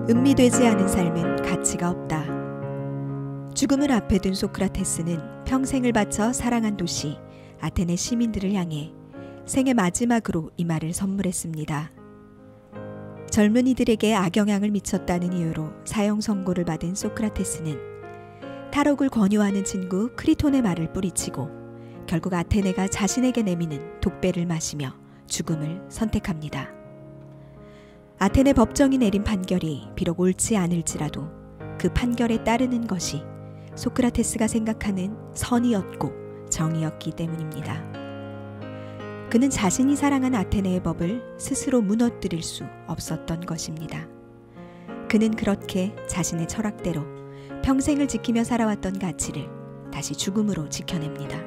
음미되지 않은 삶은 가치가 없다. 죽음을 앞에 둔 소크라테스는 평생을 바쳐 사랑한 도시 아테네 시민들을 향해 생애 마지막으로 이 말을 선물했습니다. 젊은이들에게 악영향을 미쳤다는 이유로 사형 선고를 받은 소크라테스는 탈옥을 권유하는 친구 크리톤의 말을 뿌리치고 결국 아테네가 자신에게 내미는 독배를 마시며 죽음을 선택합니다. 아테네 법정이 내린 판결이 비록 옳지 않을지라도 그 판결에 따르는 것이 소크라테스가 생각하는 선이었고 정의였기 때문입니다. 그는 자신이 사랑한 아테네의 법을 스스로 무너뜨릴 수 없었던 것입니다. 그는 그렇게 자신의 철학대로 평생을 지키며 살아왔던 가치를 다시 죽음으로 지켜냅니다.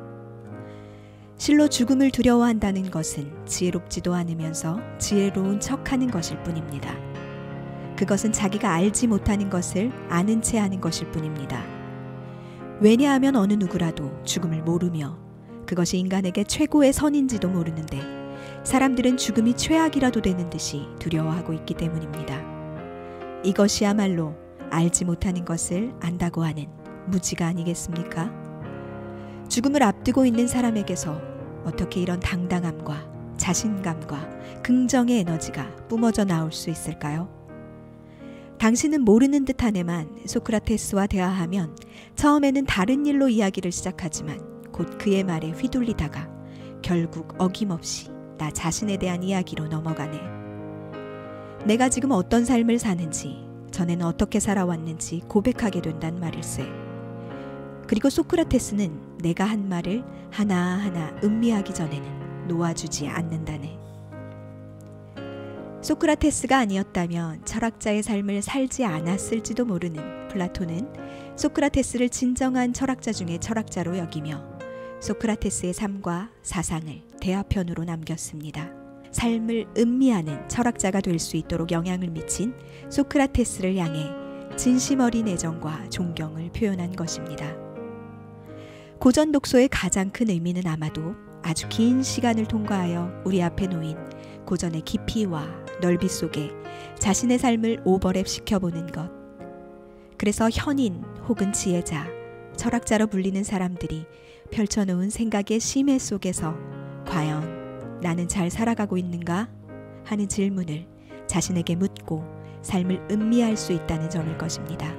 실로 죽음을 두려워한다는 것은 지혜롭지도 않으면서 지혜로운 척하는 것일 뿐입니다. 그것은 자기가 알지 못하는 것을 아는 채 하는 것일 뿐입니다. 왜냐하면 어느 누구라도 죽음을 모르며 그것이 인간에게 최고의 선인지도 모르는데 사람들은 죽음이 최악이라도 되는 듯이 두려워하고 있기 때문입니다. 이것이야말로 알지 못하는 것을 안다고 하는 무지가 아니겠습니까? 죽음을 앞두고 있는 사람에게서 어떻게 이런 당당함과 자신감과 긍정의 에너지가 뿜어져 나올 수 있을까요? 당신은 모르는 듯하네만 소크라테스와 대화하면 처음에는 다른 일로 이야기를 시작하지만 곧 그의 말에 휘둘리다가 결국 어김없이 나 자신에 대한 이야기로 넘어가네. 내가 지금 어떤 삶을 사는지, 전에는 어떻게 살아왔는지 고백하게 된단 말일세. 그리고 소크라테스는 내가 한 말을 하나하나 음미하기 전에는 놓아주지 않는다네. 소크라테스가 아니었다면 철학자의 삶을 살지 않았을지도 모르는 플라톤은 소크라테스를 진정한 철학자 중의 철학자로 여기며 소크라테스의 삶과 사상을 대화편으로 남겼습니다. 삶을 음미하는 철학자가 될 수 있도록 영향을 미친 소크라테스를 향해 진심 어린 애정과 존경을 표현한 것입니다. 고전 독서의 가장 큰 의미는 아마도 아주 긴 시간을 통과하여 우리 앞에 놓인 고전의 깊이와 넓이 속에 자신의 삶을 오버랩 시켜보는 것. 그래서 현인 혹은 지혜자, 철학자로 불리는 사람들이 펼쳐놓은 생각의 심해 속에서 과연 나는 잘 살아가고 있는가? 하는 질문을 자신에게 묻고 삶을 음미할 수 있다는 점일 것입니다.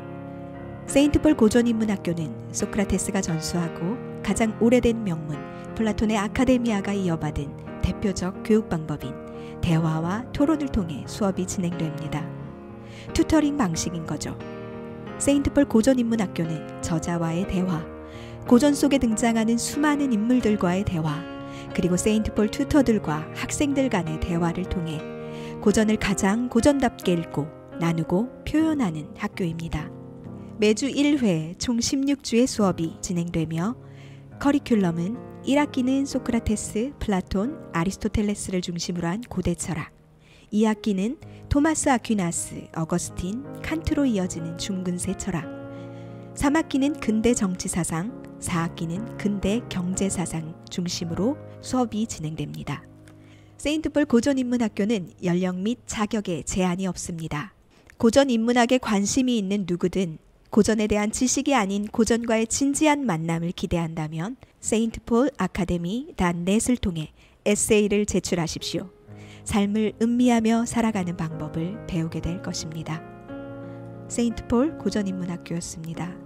세인트폴 고전인문학교는 소크라테스가 전수하고 가장 오래된 명문 플라톤의 아카데미아가 이어받은 대표적 교육 방법인 대화와 토론을 통해 수업이 진행됩니다. 튜터링 방식인 거죠. 세인트폴 고전인문학교는 저자와의 대화, 고전 속에 등장하는 수많은 인물들과의 대화, 그리고 세인트폴 튜터들과 학생들 간의 대화를 통해 고전을 가장 고전답게 읽고 나누고 표현하는 학교입니다. 매주 1회 총 16주의 수업이 진행되며 커리큘럼은 1학기는 소크라테스, 플라톤, 아리스토텔레스를 중심으로 한 고대 철학, 2학기는 토마스 아퀴나스, 어거스틴, 칸트로 이어지는 중근세 철학, 3학기는 근대 정치사상, 4학기는 근대 경제사상 중심으로 수업이 진행됩니다. 세인트폴 고전인문학교는 연령 및 자격에 제한이 없습니다. 고전인문학에 관심이 있는 누구든 고전에 대한 지식이 아닌 고전과의 진지한 만남을 기대한다면 세인트폴 아카데미 .net을 통해 에세이를 제출하십시오. 삶을 음미하며 살아가는 방법을 배우게 될 것입니다. 세인트폴 고전인문학교였습니다.